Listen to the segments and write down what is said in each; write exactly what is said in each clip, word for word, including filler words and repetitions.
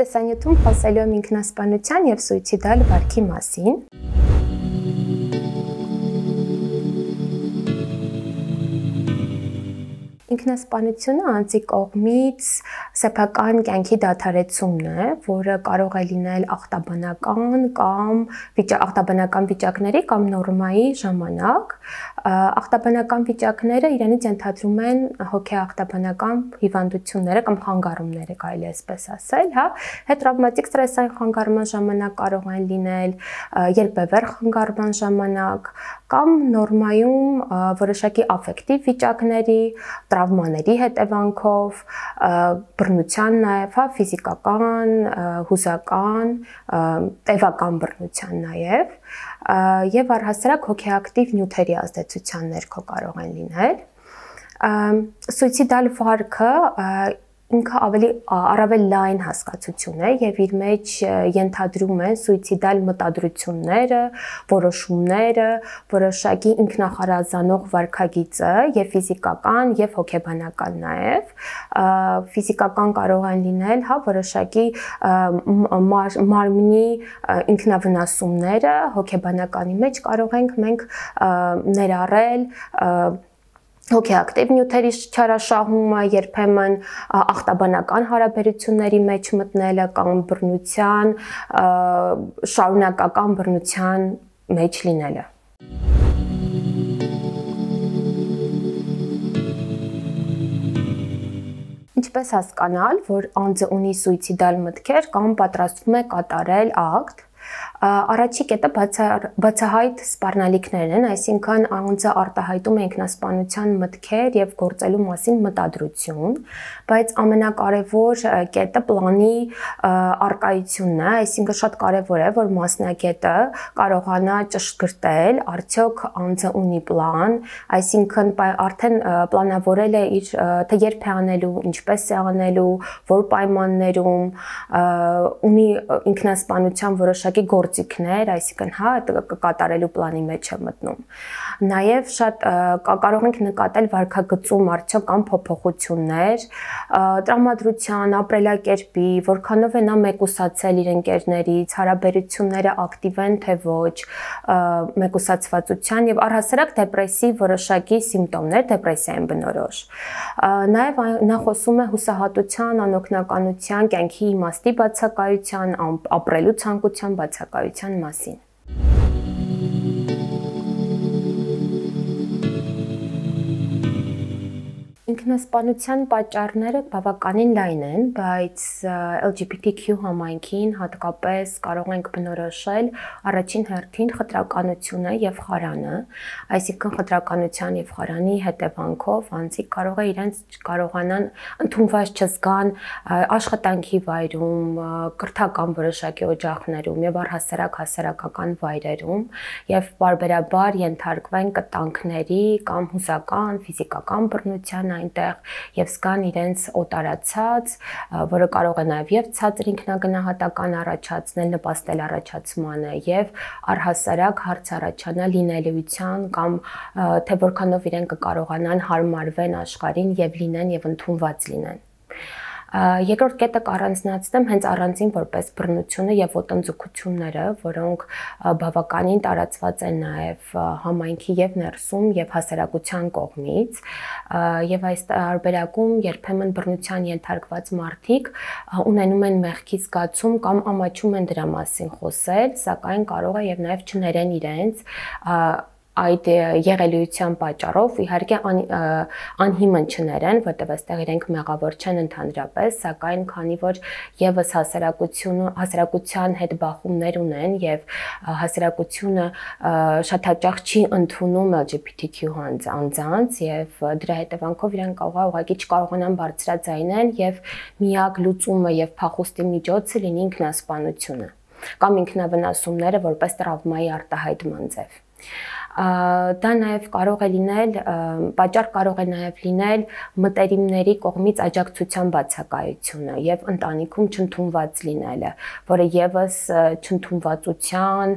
Այս տեսանյութում խոսելու եմ ինքնասպանության եւ սուիցիդալ վարքի մասին։ Ինքնասպանությունը անձի կողմից սեփական կյանքի դադարեցումն է, որը կարող է լինել ախտաբանական կամ ախտաբանական վիճակների կամ նորմայի ժամանակ։ Ախտաբանական վիճակները իրենից ենթադրում են հոգեախտաբանական հիվանդությունները կամ խանգարումները, կարելի է այսպես ասել, հա, հետտրավմատիկ ստրեսային խանգարման ժամանակ կարող են լինել, երկբևեռ խանգարման ժամանակ կամ նորմայում որոշակի աֆեկտիվ վիճակների, տրավմաների հետևանքով, բռնության նաև, հա, ֆիզիկական, հուզական, տևական բռնության նաև, եւ առհասարակ հոգեակտիվ նյութերի ազդեցության ներքո կարող են լինել։ Սուիցիդալ վարքը ինքը ավելի առավել լայն հասկացություն է եւ իր մեջ ենթադրում է սուիցիդալ մտադրությունները, որոշումները, որոշակի ինքնախարազանող վարքագիծը եւ ֆիզիկական եւ հոգեբանական նաեւ։ Ֆիզիկական կարող են լինել, հա, որոշակի մարմնի ինքնավնասումները, հոգեբանականի մեջ կարող ենք մենք ներառել հոգեակտիվ նյութերի չարաշահումը, երբեմն ախտաբանական հարաբերությունների մեջ մտնելը կամ բռնության, շարունակական բռնության մեջ լինելը։ Ինչպես հասկանալ, որ անձը ունի սուիցիդալ մտքեր կամ պատրաստվում է կատարել ակտ։ Առաջի կետը բացահայտ սպառնալիքներն են, այսինքն անձը արտահայտում է ինքնասպանության մտքեր եւ գործելու մասին մտադրություն, բայց ամենակարևոր կետը պլանի առկայությունն է, այսինքն շատ կարևոր է, որ մասնագետը կարողանա ճշգրտել, արդյոք անձը ունի պլան, այսինքն արդեն պլանավորել է իր թե երբ է անելու, ինչպես է անելու, որ պայմաններում, ունի ինքնասպանության որոշակի գործիքներ, այսինքն, հա, կատարելու պլանի մեջ է մտնում։ Նաև շատ կարող ենք նկատել վարքագծում արդյոք կան փոփոխություններ, տրամադրության, ապրելակերպի, որքանով է նա մեկուսացել իր ընկերներից, հարաբերությունները ակտիվ են թե ոչ, մեկուսացվածության եւ առհասարակ դեպրեսիվ որոշակի սիմպտոմներ, դեպրեսիային բնորոշ։ Նաև նա խոսում է հուսահատության, անօգնականության, կյանքի իմաստի բացակայության, ապրելու ցանկության բացակայության մասին։ Ինքնասպանության պատճառները բավականին լայն են, բայց L G B T Q համայնքին հատկապես կարող ենք բնորոշել առաջին հերթին խտրականությունը եւ խարանը, այսինքն խտրականության եւ խարանի հետևանքով անձիկ կարող է իրենց կարողանան ընդունված չզգան աշխատանքի վայրում, կրթական որոշակի օջախներում եւ առհասարակ հասարակական վայրերում եւ բարբերաբար ենթարկվեն կտանքների կամ հուզական, ֆիզիկական բռնության այնտեղ եւ զգան իրենց օտարացած, որը կարող է նաեւ եւ ցածր ինքնագնահատական առաջացնել, նպաստել առաջացմանը եւ առհասարակ հարց առաջանալ լինելիության կամ թե որքանով իրենք կկարողանան հարմարվեն աշխարհին եւ լինեն եւ ընդունված լինեն։ Երկրորդ կետը կառանձնացնեմ հենց առանձին որպես բռնությունը եւ ոտնձգությունները, որոնք բավականին տարածված են նաեւ համայնքի եւ ներսում եւ հասարակության կողմից, եւ այս տարբերակում երբեմն բռնության ենթարկված մարդիկ ունենում են մեղքի զգացում կամ ամաչում են դրա մասին խոսել, սակայն կարող է եւ նաեւ չներեն իրենց այդ եղելիության պատճառով իհարկե անհիմն չներեն, որտեղ այստեղ իրենք մեղավոր չեն ընդհանրապես, սակայն քանի որ եւս հասարակությունը հասարակության հետ բախումներ ունեն եւ հասարակությունը շատ հաճախ չի ընդունում L G B T Q անձանց եւ դրա հետևանքով իրենք կարող է ուղղակի չկարողանան բարձրաձայնել եւ միակ լուծումը եւ փախուստի միջոցը լինի ինքնասպանությունը կամ ինքնավնասումները որպես տրավմայի արտահայտման ձև։ Դա նաև կարող է լինել, պատճառ կարող է նաև լինել մտերիմների կողմից աջակցության բացակայությունը եւ ընտանիքում չընդունված լինելը, որը եւս չընդունվածության,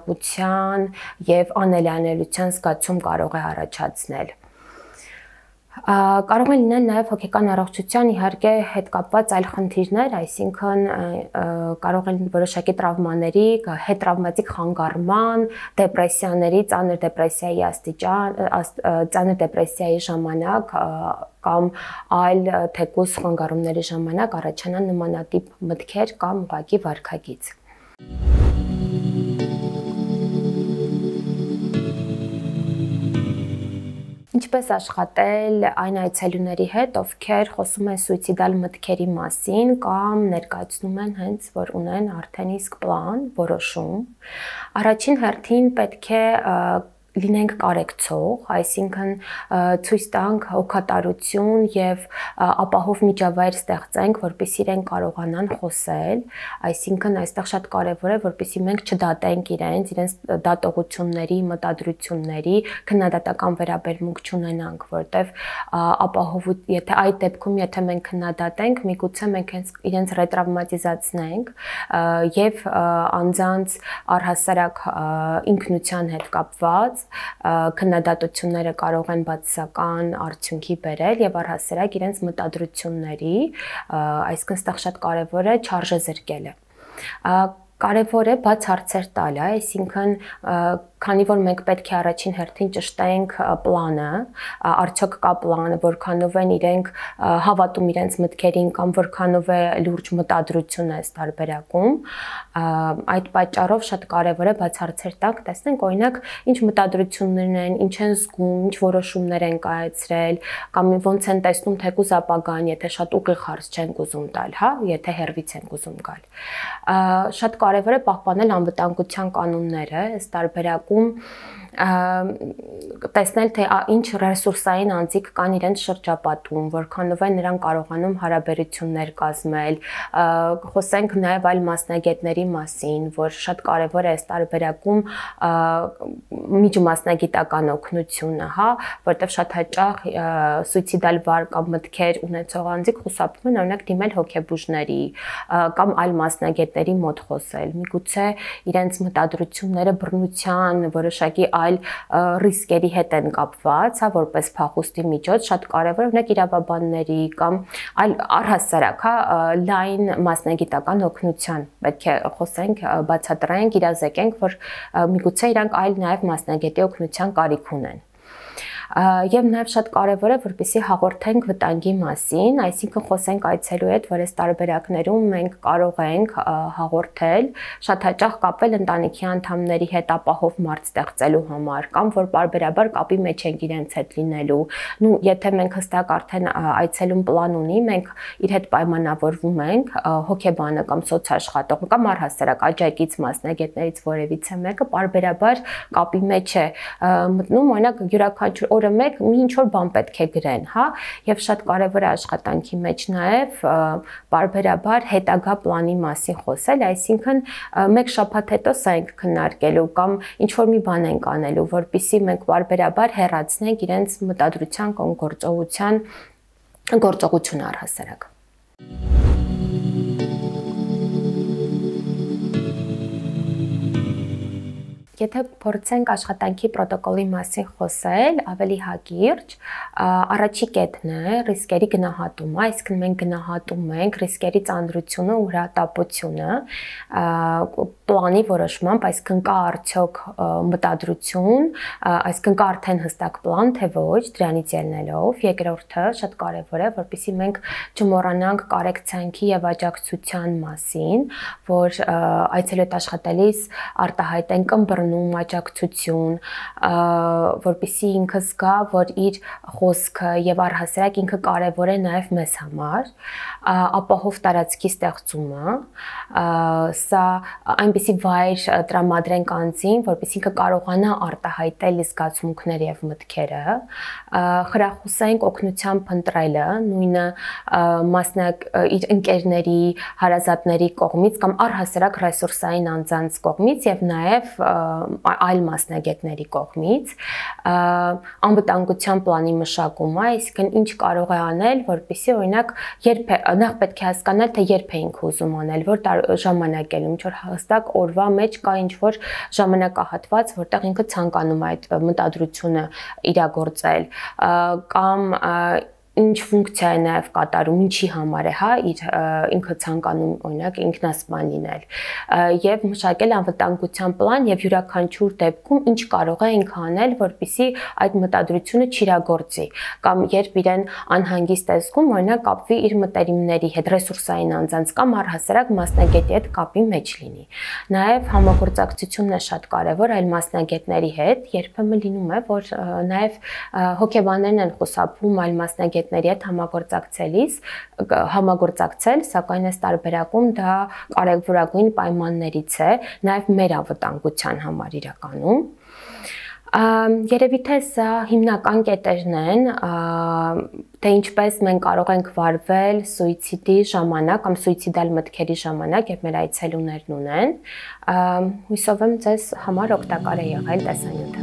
միայնակության եւ անելանելիության զգացում կարող է առաջացնել։ Կարող են լինել նաև հոգեկան առողջության իհարկե հետ կապված այլ խնդիրներ, այսինքն կարող են որոշակի տրավմաների, հետտրավմատիկ խանգարման, դեպրեսիաների, ծանր դեպրեսիայի աստիճան, ծանր դեպրեսիայի ժամանակ կամ այլ թեկուզ խանգարումների ժամանակ առաջանան նմանատիպ մտքեր կամ ուղղակի վարքագիծ։ Ինչպես աշխատել այն այցելուների հետ, ովքեր խոսում են սուիցիդալ մտքերի մասին կամ ներկայացնում են հենց, որ ունեն արդեն իսկ պլան, որոշում։ Առաջին հերթին պետք է լինենք կարեկցող, այսինքն ցույց տանք հոգատարություն եւ ապահով միջավայր ստեղծենք, որպեսզի իրենք կարողանան խոսել, այսինքն այստեղ շատ կարեւոր է, որպեսզի մենք չդատենք իրենց, իրենց դատողությունների, մտադրությունների, քննադատական վերաբերմունք չունենանք, որտեվ ապահով, եթե այդ դեպքում, եթե մենք քննադատենք, միգուցե մենք իրենց ռետրավմատիզացնենք եւ անձանց առհասարակ ինքնության հետ կապված քննադատությունները կարող են բացասական արդյունքի բերել եւ առհասարակ իրենց մտադրությունների, այսինքն այստեղ շատ կարեւոր է չարժեզրկելը։ Կարևոր է բաց հարցեր տալը, այսինքն քանի որ մենք պետք է առաջին հերթին ճշտենք պլանը, արդյոք կա պլանը, որքանով են իրենք հավատում իրենց մտքերին կամ որքանով է լուրջ մտադրություն այս տարբերակում, այդ պատճառով շատ կարևոր է բաց հարցեր տանք, տեսնենք օրինակ ինչ մտադրություններն են, ինչ են զգում, ինչ որոշումներ են կայացրել, կամ ոնց են տեսնում թեկուզ ապագան, եթե շատ ուղիղ հարց չեն ուզում տալ, հա, եթե հերվից են ուզում գալ։ Շատ կարևոր է պահպանել անվտանգության կանոնները, այս տարբերակում տեսնել թե ինչ ռեսուրսային անձիկ կան իրենց շրջապատում, որքանով են նրանք կարողանում հարաբերություններ կազմել, խոսենք նաև այլ մասնագետների մասին, որ շատ կարևոր է այս տարբերակում միջմասնագիտական օգնությունը, հա, որտեղ շատ հաճախ սուիցիդալ վար կամ մտքեր ունեցող անձիկ խուսափում են օրինակ դիմել հոգեբուժների կամ այլ մասնագետների մոտ խոսել, միգուցե իրենց մտադրությունները բռնության որոշակի այլ ռիսկերի հետ են կապված, հա, որպես փախուստի միջոց, շատ կարևոր է օրինակ իրավաբանների կամ այլ առհասարակ, հա, լայն մասնագիտական օգնության պետք է խոսենք, բացատրենք, իրազեկենք, որ միգուցե իրանք այլ նաև մասնագետի օգնության կարիք ունեն։ Եվ նաև շատ կարևոր է, որպեսզի հաղորդենք վտանգի մասին, այսինքն խոսենք այցելուի հետ, որ այս տարբերակներում մենք կարող ենք հաղորդել, շատ հաճախ կապել ընտանիքի անդամների հետ ապահով մարդ ստեղծելու համար, կամ որ պարբերաբար կապի մեջ ենք իրենց հետ լինելու։ Նու եթե մենք հստակ արդեն այցելուն պլան ունի, մենք իր հետ պայմանավորվում ենք, հոգեբանը կամ սոցաշխատողը կամ առհասարակ աջակից մասնագետներից որևիցե մեկը պարբերաբար կապի մեջ է մտնում, օրինակ յուրաքանչյուր օրը մեկ մի ինչ-որ բան պետք է գրեն, հա, եւ շատ կարեւոր է աշխատանքի մեջ նաեւ պարբերաբար հետագա պլանի մասին խոսել, այսինքն մեկ շաբաթ հետո սա ենք քննարկելու կամ ինչ-որ մի բան ենք անելու, որպեսզի մենք պարբերաբար հեռացնենք իրենց մտադրության կամ գործողության գործողությունը առհասարակ։ Եթե փորձենք աշխատանքի պրոտոկոլի մասին խոսել, ավելի հակիրճ, առաջի կետն է ռիսկերի գնահատումը, այսինքն մենք գնահատում ենք ռիսկերի ծանրությունը ու հրատապությունը պլանի որոշմամբ, այսինքն կա արդյոք մտադրություն, այսինքն կա արդեն հստակ պլան, թե ոչ, դրանից ելնելով։ Երկրորդը շատ կարևոր է, որպեսզի մենք չմոռանանք կարեկցանքի եւ աջակցության մասին, որ այցելուի հետ աշխատելիս արտահայտենք ըմբռնում աջակցություն, որպեսզի ինքը զգա, որ իր խոսքը եւ առհասարակ ինքը կարեւոր է նաեւ մեզ համար, ապահով տարածքի ստեղծումը, սա այնպիսի վայր տրամադրենք անձին, որպեսզի ինքը կարողանա արտահայտել զգացմունքները եւ մտքերը, խրախուսենք օգնության փնտրելը, նույնը մասնակ իր ընկերների, հարազատների կողմից կամ առհասարակ ռեսուրսային անձանց կողմից եւ նաեւ այլ մասնագետների կողմից, անվտանգության պլանի մշակումը, այսինքն ինչ կարող է անել, որպեսզի օրինակ երբ նախ պետք է հասկանալ, թե երբ է ինքը ուզում անել, որ ժամանակ է, ինչ որ հստակ օրվա մեջ կա ինչ որ ժամանակահատված, որտեղ ինքը ցանկանում է այդ մտադրությունը իրագործել, կամ ինչ ֆունկցիա է նաև կատարում, ինչի համար է, հա, իր ինքը ցանկանում օրինակ ինքնասպան լինել, եւ մշակել անվտանգության պլան եւ յուրաքանչյուր դեպքում ինչ կարող է ինքը անել, որպեսզի այդ մտադրությունը չիրագործի, կամ երբ իրեն անհանգիստ է զգում, օրինակ կապվի իր մտերիմների հետ, ռեսուրսային անձանց կամ առհասարակ մասնագետի հետ կապի մեջ լինի։ Նաև համագործակցությունն է շատ կարևոր այլ մասնագետների հետ, երբեմն լինում է, որ նաև հոգեբաններն են խուսափում այլ մասնագետների հետ համագործակցելիս, համագործակցել, սակայն այս տարբերակում դա կարևորագույն պայմաններից է, նաև մեր անվտանգության համար իրականում։ Երևի թե սա հիմնական կետերն են, թե ինչպես մենք կարող ենք վարվել սուիցիդի ժամանակ կամ սուիցիդալ մտքերի ժամանակ, երբ մեր այցելուներն ունեն։ Հույսով եմ ձեզ համար օգտակար է եղել տեսանյութը։